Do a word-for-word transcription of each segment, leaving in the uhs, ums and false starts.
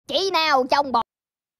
Chị nào trong bò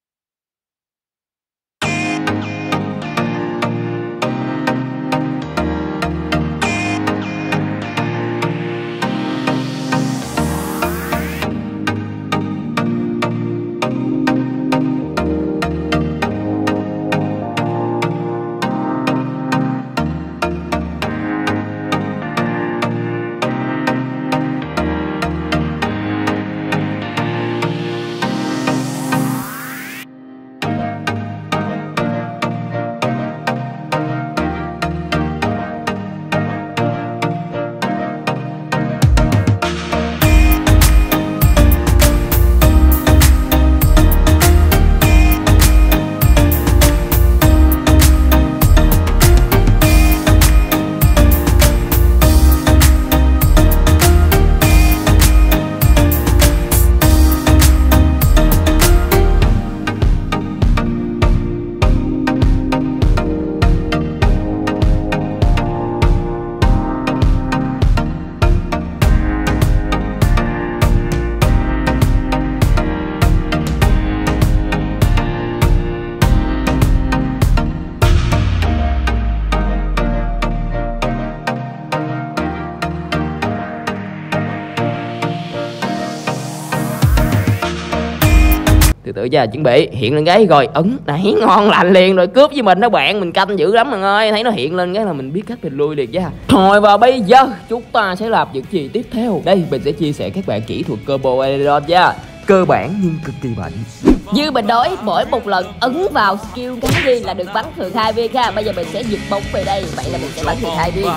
từ từ ra, chuẩn bị hiện lên cái rồi ấn đấy, ngon lành liền rồi, cướp với mình đó bạn, mình canh dữ lắm bạn ơi. Thấy nó hiện lên cái là mình biết cách mình lui liền nha. Rồi và bây giờ chúng ta sẽ làm những gì tiếp theo. Đây mình sẽ chia sẻ các bạn kỹ thuật combo Aerodon nha, cơ bản nhưng cực kỳ mạnh. Như mình nói, mỗi một lần ấn vào skill cái gì là được bắn thường hai viên ha. Bây giờ mình sẽ giật bóng về đây, vậy là mình sẽ bắn thường hai viên.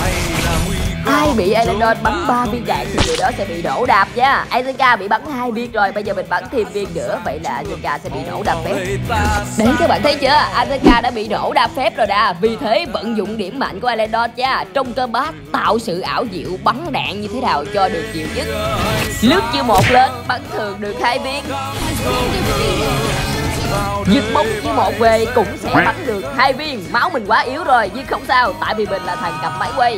Ai bị Aerodon bắn ba viên đạn thì người đó sẽ bị nổ đạp nha. Azeka bị bắn hai viên rồi, bây giờ mình bắn thêm viên nữa, vậy là Azeka sẽ bị nổ đạp phép. Đấy các bạn thấy chưa, Azeka đã bị nổ đạp phép rồi đã. Vì thế vận dụng điểm mạnh của Aerodon nha, trong combat tạo sự ảo diệu, bắn đạn như thế nào cho được nhiều nhất. Lướt chiêu một lên, bắn thường được hai viên. Giật bóng chiêu một về cũng sẽ bắn được hai viên. Máu mình quá yếu rồi nhưng không sao, tại vì mình là thằng cầm máy quay.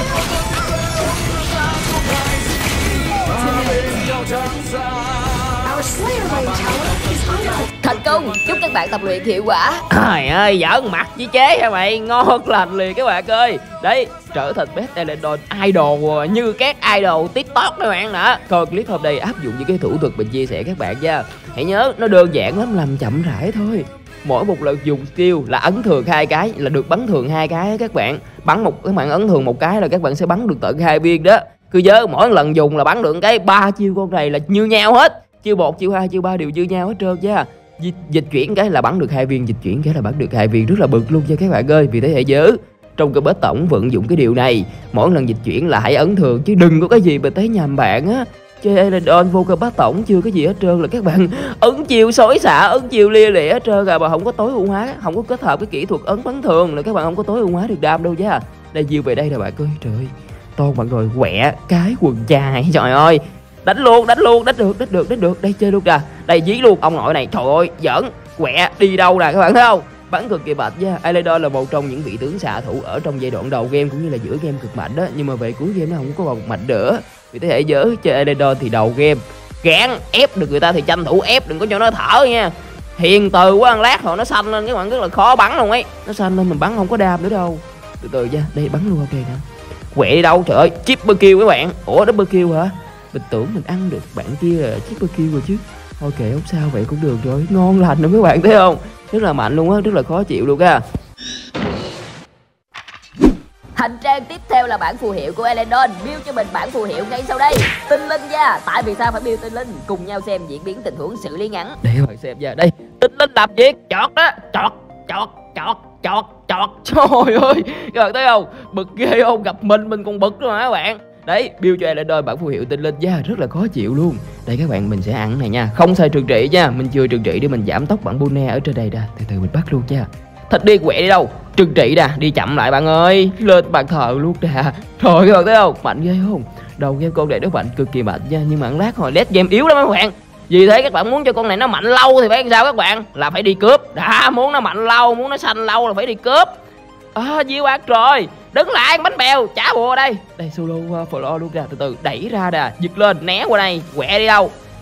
Thành công, chúc các bạn tập luyện hiệu quả. Trời ơi, giỡn mặt với chế hả mày, ngon lành liền các bạn ơi. Đấy, trở thành best Aerodon idol như các idol TikTok các bạn đã. Coi clip hôm nay áp dụng những cái thủ thuật mình chia sẻ các bạn nha. Hãy nhớ nó đơn giản lắm, làm chậm rãi thôi. Mỗi một lần dùng skill là ấn thường hai cái là được bắn thường hai cái các bạn. Bắn một các bạn ấn thường một cái là các bạn sẽ bắn được tận hai viên đó. Cứ nhớ mỗi lần dùng là bắn được cái ba chiêu con này là như nhau hết. Chiêu một, chiêu hai, chiêu ba đều như nhau hết trơn nha. Dịch, dịch chuyển cái là bắn được hai viên, dịch chuyển cái là bắn được hai viên, rất là bực luôn cho các bạn ơi. Vì thế hãy nhớ trong cái bết tổng vận dụng cái điều này, mỗi lần dịch chuyển là hãy ấn thường chứ đừng có cái gì mà thấy nhầm bạn á. Chơi Aerodon vô cơ bát tổng chưa cái gì hết trơn là các bạn ấn chiêu xối xả, ấn chiêu lia lịa hết trơn à, mà không có tối ưu hóa, không có kết hợp cái kỹ thuật ấn bắn thường là các bạn không có tối ưu hóa được đam đâu nha. Đây chiêu về đây là bạn ơi, trời ơi to bạn rồi, quẹ cái quần dài, trời ơi đánh luôn, đánh luôn, đánh được, đánh được, đánh được, đây chơi luôn kìa, đây dí luôn ông nội này, trời ơi giỡn, quẹ đi đâu nè các bạn thấy không, bắn cực kỳ mạnh nha. Aerodon là một trong những vị tướng xạ thủ ở trong giai đoạn đầu game cũng như là giữa game cực mạnh đó, nhưng mà về cuối game nó không có còn mạnh nữa. Vì thế hệ nhớ chơi Aerodon thì đầu game gán ép được người ta thì tranh thủ ép, đừng có cho nó thở nha. Hiền từ quá, ăn lát rồi nó xanh lên các bạn, rất là khó bắn luôn ấy, nó xanh lên mình bắn không có đam nữa đâu. Từ từ nha, đây bắn luôn ok nè. Quẹ đi đâu trời ơi, triple kill các bạn. Ủa double kill hả? Mình tưởng mình ăn được bạn kia là triple kill rồi chứ. Ok không sao, vậy cũng được rồi, ngon lành nữa các bạn thấy không, rất là mạnh luôn á, rất là khó chịu luôn á. Hành trang tiếp theo là bản phù hiệu của Aerodon, build cho mình bản phù hiệu ngay sau đây, tinh linh nha. Tại vì sao phải build tinh linh? Cùng nhau xem diễn biến tình huống xử lý ngắn. Để các bạn xem nha, đây tinh linh làm việc chọt đó, chọt chọt chọt chọt chọt, trời ơi các bạn thấy không, bực ghê không, gặp mình mình còn bực luôn hả các bạn. Đấy, build cho Aerodon bản phù hiệu tinh linh nha, rất là khó chịu luôn. Đây các bạn, mình sẽ ăn này nha, không sai trừng trị nha, mình chưa trừng trị để mình giảm tốc bằng Bune ở trên đây đã, từ từ mình bắt luôn nha. Thật đi quẹ đi đâu, trừng trị nè, đi chậm lại bạn ơi, lên bàn thờ luôn nè. Rồi các bạn thấy không, mạnh ghê không, đầu game con này nó mạnh cực kỳ mạnh nha, nhưng mà ăn lát hồi led game yếu lắm các bạn. Vì thế các bạn muốn cho con này nó mạnh lâu thì phải làm sao các bạn, là phải đi cướp. Đã, muốn nó mạnh lâu, muốn nó xanh lâu là phải đi cướp. À, diêu ác rồi, đứng lại bánh bèo, trả bùa đây. Đây solo uh, follow luôn ra, từ từ đẩy ra nè, giật lên, né qua đây, quẹ đi đâu.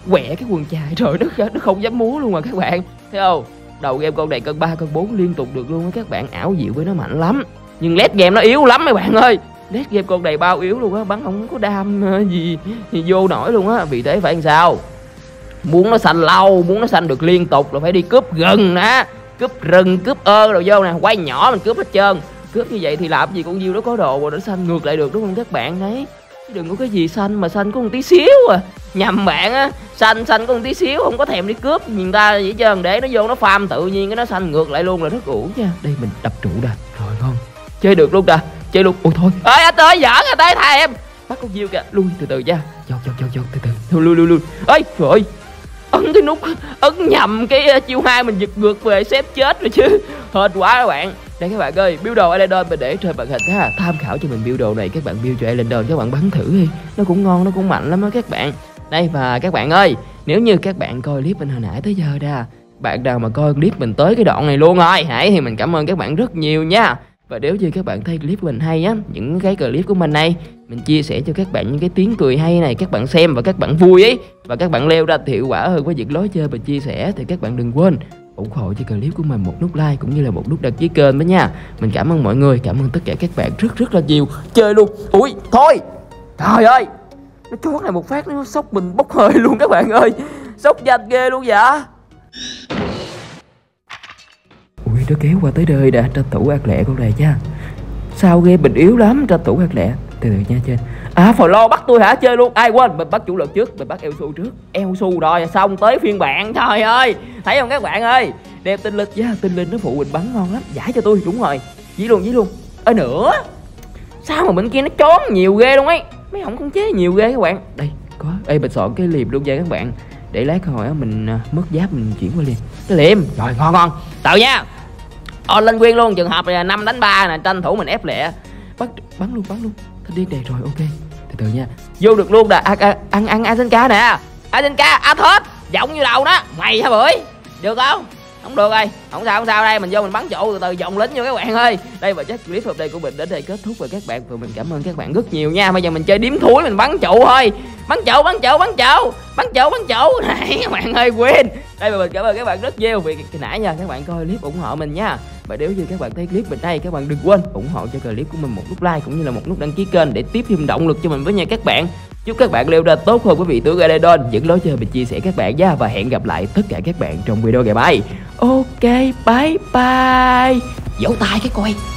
quẹ cái quần chài rồi nó nó không dám múa luôn mà các bạn thấy không. Đầu game con này cân ba cân bốn liên tục được luôn á các bạn, ảo diệu với nó mạnh lắm. Nhưng late game nó yếu lắm mấy bạn ơi. Late game con này bao yếu luôn á, bắn không có đam gì, gì vô nổi luôn á. Vì thế phải làm sao, muốn nó xanh lâu, muốn nó xanh được liên tục là phải đi cướp rừng nè, cướp rừng cướp ơ rồi vô nè, quay nhỏ mình cướp hết trơn. Cướp như vậy thì làm gì con diêu nó có đồ rồi nó xanh ngược lại được, đúng không các bạn đấy. Chứ đừng có cái gì xanh mà xanh có một tí xíu à, nhầm bạn á. Xanh xanh có một tí xíu không có thèm đi cướp người ta vậy trơn, để nó vô nó farm tự nhiên cái nó xanh ngược lại luôn là rất uổng nha. Đây mình đập trụ ra rồi, ngon, chơi được luôn kìa, chơi luôn. Ôi thôi ơi anh ơi, giỡn rồi tới thầy em bắt con diêu kìa, lui từ từ nha, vô vô vô vô từ từ, lui lui lui. Ơi rồi ấn cái nút, ấn nhầm cái uh, chiêu hai mình giật ngược về xếp chết rồi chứ, hên quá các bạn. Đây các bạn ơi, build đồ Elendon mình để trên màn hình ha, tham khảo cho mình build đồ này, các bạn build cho Elendon các bạn bắn thử đi, nó cũng ngon, nó cũng mạnh lắm đó các bạn. Đây và các bạn ơi, nếu như các bạn coi clip mình hồi nãy tới giờ ra, bạn nào mà coi clip mình tới cái đoạn này luôn rồi hãy thì mình cảm ơn các bạn rất nhiều nha. Và nếu như các bạn thấy clip của mình hay á, những cái clip của mình này mình chia sẻ cho các bạn những cái tiếng cười hay này, các bạn xem và các bạn vui ấy, và các bạn leo ra hiệu quả hơn với những lối chơi mình chia sẻ, thì các bạn đừng quên ủng hộ cho clip của mình một nút like cũng như là một nút đăng ký kênh đó nha. Mình cảm ơn mọi người, cảm ơn tất cả các bạn rất rất là nhiều. Chơi luôn. Ui thôi, trời ơi, nó chót này một phát nó sốc mình bốc hơi luôn các bạn ơi, sốc nhanh ghê luôn vậy. Ui nó kéo qua tới đời đã, tranh thủ ác lẹ con này nha. Sao game mình yếu lắm, tranh thủ ác lẹ. Từ từ nha trên. À follow bắt tôi hả, chơi luôn. Ai quên mình bắt chủ lực trước, mình bắt Elsu trước. Elsu rồi xong tới phiên bản, trời ơi. Thấy không các bạn ơi, đem tinh linh nha, tinh linh nó phụ mình bắn ngon lắm, giải cho tôi. Đúng rồi, dí luôn dí luôn. Ơi nữa, sao mà bên kia nó trốn nhiều ghê luôn ấy, mấy ông không chế nhiều ghê các bạn. Đây có, ê mình soạn cái liềm luôn nha các bạn, để lát hồi á mình mất giáp mình chuyển qua liềm. Cái liềm rồi, ngon ngon tự nha. On lên nguyên luôn, trường hợp là năm đánh ba nè, tranh thủ mình ép lẹ, bắt bắn luôn bắn luôn. Thanh điên này rồi, ok từ từ nha, vô được luôn. Là à, à, ăn ăn Azenka nè, Azenka Athos giọng như đầu đó mày hả bưởi, được không? Không được rồi, không sao không sao. Đây mình vô mình bắn trụ từ từ dòng lính vô các bạn ơi. Đây và chắc clip hôm nay của mình đến đây kết thúc rồi các bạn, và mình cảm ơn các bạn rất nhiều nha. Bây giờ mình chơi điếm thúi, mình bắn trụ thôi, bắn trụ bắn trụ bắn trụ bắn trụ bắn trụ này các bạn ơi, quên. Đây và mình cảm ơn các bạn rất nhiều vì hồi nãy nha các bạn coi clip ủng hộ mình nha. Và nếu như các bạn thấy clip mình đây, các bạn đừng quên ủng hộ cho clip của mình một nút like cũng như là một nút đăng ký kênh để tiếp thêm động lực cho mình với nha các bạn. Chúc các bạn leo ra tốt hơn với vị tướng Elendon, những lối chơi mình chia sẻ các bạn nha. Và hẹn gặp lại tất cả các bạn trong video ngày mai. Ok, bye bye. Vỗ tay cái coi.